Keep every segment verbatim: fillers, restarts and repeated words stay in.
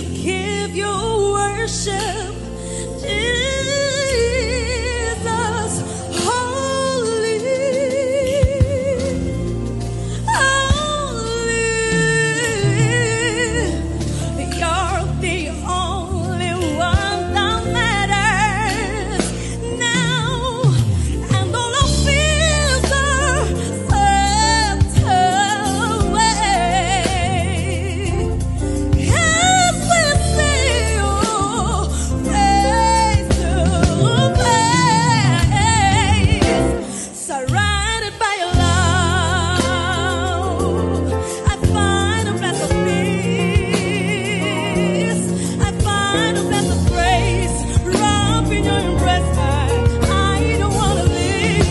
we'll give you worship, Jesus, holy, holy. You're the only one that matters now, and all our fears are swept away. As we sing your praise to praise, surrounded by your love, I find a place of peace. I find a place of grace. Wrapped in your embrace, I, I don't wanna live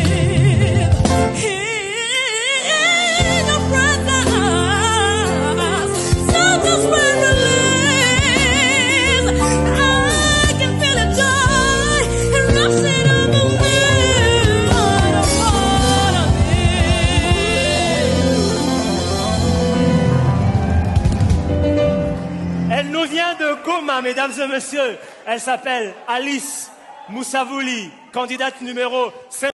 in your presence. So just when release, I can feel the joy and rushing over me. I don't wanna live. Elle nous vient de Goma, mesdames et messieurs. Elle s'appelle Alice Moussavouli, candidate numéro cinq.